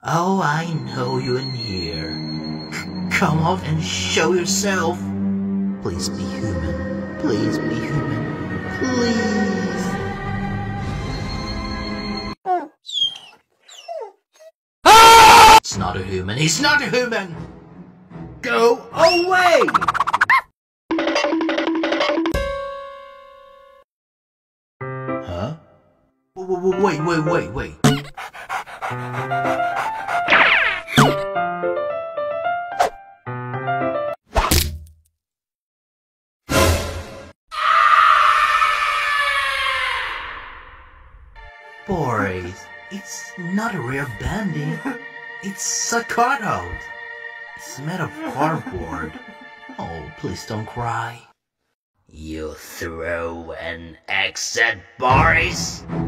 Oh, I know you in here. Come out and show yourself. Please be human. Please be human. Please. Ah! It's not a human. He's not a human. Go away. Huh? Wait. Boys, it's not a real Bendy. It's a cutout. It's made of cardboard. Oh, please don't cry. You throw an egg at Boris?